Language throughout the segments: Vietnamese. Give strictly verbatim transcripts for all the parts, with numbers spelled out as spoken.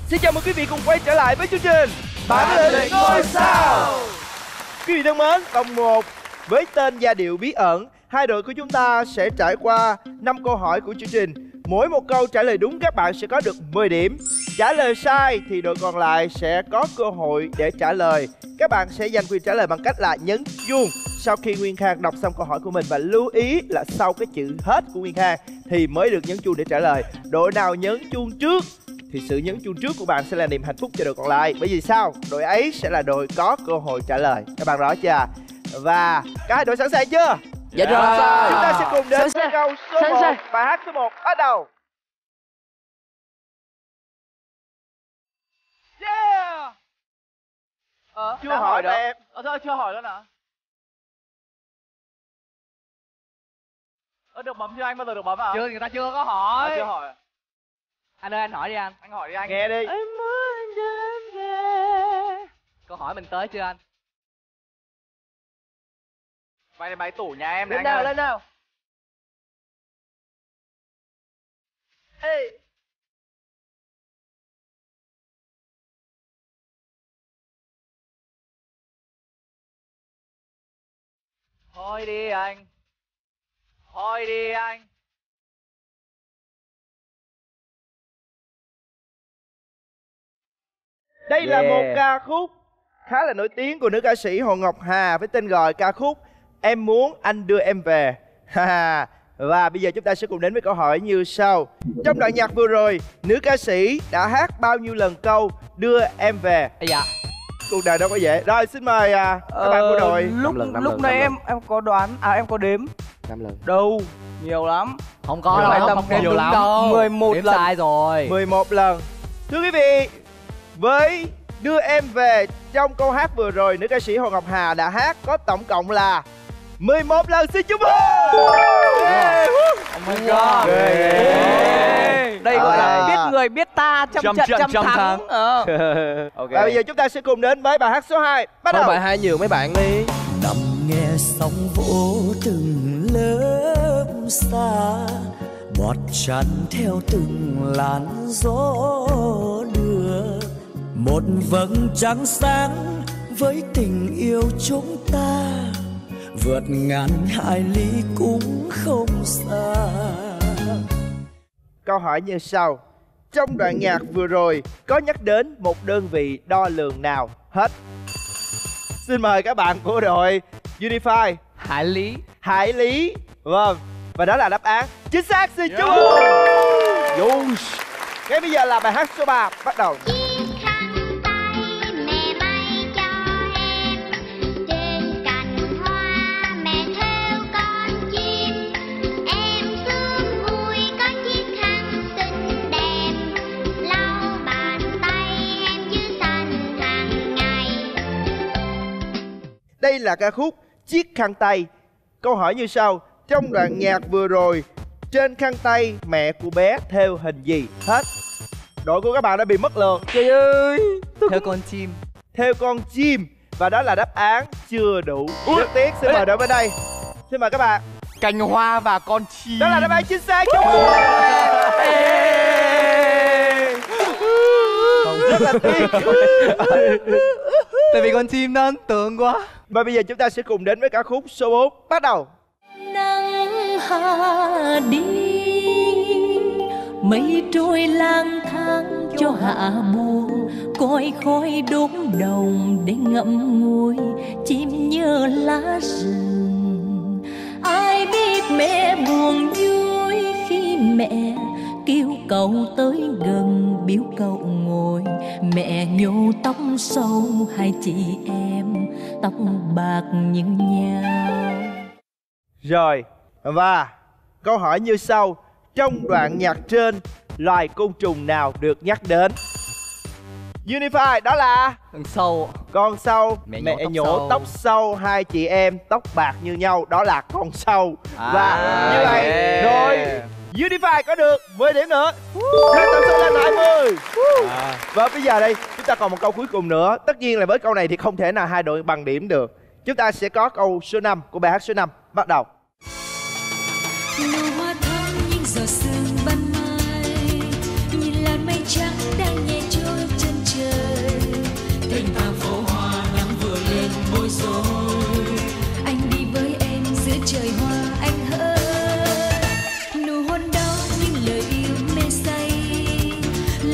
Xin chào mừng quý vị cùng quay trở lại với chương trình Bản lĩnh ngôi sao. Quý vị thân mến, vòng một với tên giai điệu bí ẩn, hai đội của chúng ta sẽ trải qua năm câu hỏi của chương trình. Mỗi một câu trả lời đúng các bạn sẽ có được mười điểm. Trả lời sai thì đội còn lại sẽ có cơ hội để trả lời. Các bạn sẽ giành quyền trả lời bằng cách là nhấn chuông sau khi Nguyên Khang đọc xong câu hỏi của mình. Và lưu ý là sau cái chữ hết của Nguyên Khang thì mới được nhấn chuông để trả lời. Đội nào nhấn chuông trước thì sự nhấn chuông trước của bạn sẽ là niềm hạnh phúc cho đội còn lại. Bởi vì sao? Đội ấy sẽ là đội có cơ hội trả lời. Các bạn rõ chưa? Và cả hai đội sẵn sàng chưa? Dạ rồi. Chúng ta sẽ cùng đến với câu số một, bài hát số một bắt đầu. Yeah. Ờ, chưa hỏi, hỏi đâu em. Ờ thôi chưa hỏi luôn hả? Ờ được bấm chưa anh, bao giờ được bấm à? Chưa, người ta chưa có hỏi. À, chưa hỏi. Anh ơi anh hỏi đi anh. Anh hỏi đi anh. Nghe đi. Em muốn đến về. Câu hỏi mình tới chưa anh? Máy máy tủ nhà em này. Lên nào, lên nào. Ê. Thôi đi anh. Thôi đi anh. Đây Yeah. là một ca khúc khá là nổi tiếng của nữ ca sĩ Hồ Ngọc Hà với tên gọi ca khúc Em Muốn Anh Đưa Em Về. Và bây giờ chúng ta sẽ cùng đến với câu hỏi như sau. Trong đoạn nhạc vừa rồi, nữ ca sĩ đã hát bao nhiêu lần câu Đưa Em Về? Dạ. Cuộc đời đâu có dễ. Rồi xin mời à, các ờ, bạn của đội. Lúc lần, lúc lần, này lần. em em có đoán, à em có đếm. năm lần. Đâu, nhiều lắm. Không có Nhiều đâu, lắm, không có nhiều đúng lắm. đâu. mười một Đếm lần. sai rồi. mười một lần. Thưa quý vị, với Đưa Em Về trong câu hát vừa rồi, nữ ca sĩ Hồ Ngọc Hà đã hát có tổng cộng là mười một lần. Xin chúc mừng. Yeah. Oh my god. Yeah. Đây gọi là À. biết người biết ta, trăm Trăm trận trận, trăm trăm thắng. thắng. Ờ. Okay. Và bây giờ chúng ta sẽ cùng đến với bài hát số hai. Bắt Thôi đầu. bài hai nhiều mấy bạn đi. Nằm nghe sóng vỗ từng lớp xa, bọt chăn theo từng làn gió đưa, một vầng trăng sáng với tình yêu chúng ta, vượt ngàn hải lý cũng không xa. Câu hỏi như sau. Trong đoạn nhạc vừa rồi có nhắc đến một đơn vị đo lường nào? Hết. Xin mời các bạn của đội Unify. Hải lý. Hải lý. Vâng. Và đó là đáp án chính xác. Xin chúc mừng. Ngay bây giờ là bài hát số ba. Bắt đầu. Đây là ca khúc Chiếc Khăn Tay. Câu hỏi như sau. Trong đoạn nhạc vừa rồi, trên khăn tay mẹ của bé thêu hình gì? Hết. Đội của các bạn đã bị mất lượt. Trời ơi. Theo con chim. Theo con chim. Và đó là đáp án chưa đủ. Rất tiếc. Xin mời đội bên đây. Xin mời các bạn. Cành hoa và con chim. Đó là đáp án chính xác. Chúc mừng. Rất là tiếc. Tại vì con chim nó ấn tượng quá. Và bây giờ chúng ta sẽ cùng đến với ca khúc số bốn. Bắt đầu. Nắng hạ đi, mây trôi lang thang cho hạ buồn, còi khói đốt đồng để ngậm ngùi, chim nhớ lá rừng. Ai biết mẹ buồn vui khi mẹ kêu cậu tới gần, biểu cậu ngồi. Mẹ nhổ tóc sâu hai chị em, tóc bạc như nhau. Rồi. Và câu hỏi như sau. Trong đoạn nhạc trên, loài côn trùng nào được nhắc đến? Unify, đó là Con sâu. con sâu. Mẹ nhổ Mẹ tóc nhổ sâu. tóc sâu hai chị em tóc bạc như nhau, đó là con sâu. À, Và như vậy yeah. đội Unify có được mười điểm nữa. Nâng tổng số lên hai mươi. À. Và bây giờ đây chúng ta còn một câu cuối cùng nữa. Tất nhiên là với câu này thì không thể nào hai đội bằng điểm được. Chúng ta sẽ có câu số năm của bài hát số năm. Bắt đầu. Nụ hoa thắm những giọt sương ban mai, nhìn làn mây trắng đang nhẹ trôi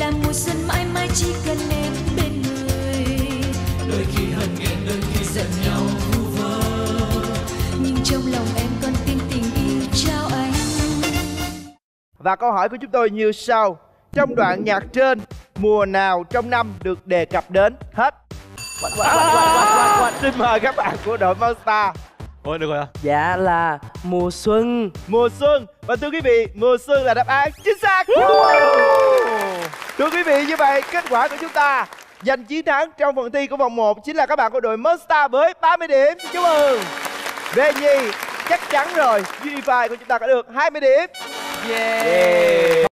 là mùa xuân mãi mãi chỉ cần em bên người. Đôi khi hận ghen, đôi khi giận nhau vu vơ, nhưng trong lòng em còn tin tình yêu trao anh. Và câu hỏi của chúng tôi như sau. Trong đoạn nhạc trên, mùa nào trong năm được đề cập đến hết? Quạt, quạt, quạt, quạt, quạt, quạt. Xin mời các bạn của đội Monster. Ôi được rồi à? Dạ là mùa xuân. Mùa xuân. Và thưa quý vị, mùa xuân là đáp án chính xác. Thưa quý vị, như vậy kết quả của chúng ta giành chiến thắng trong phần thi của vòng một chính là các bạn của đội Monster với ba mươi điểm. Xin chúc mừng. Về nhì, chắc chắn rồi, Unify của chúng ta có được hai mươi điểm. Yeah.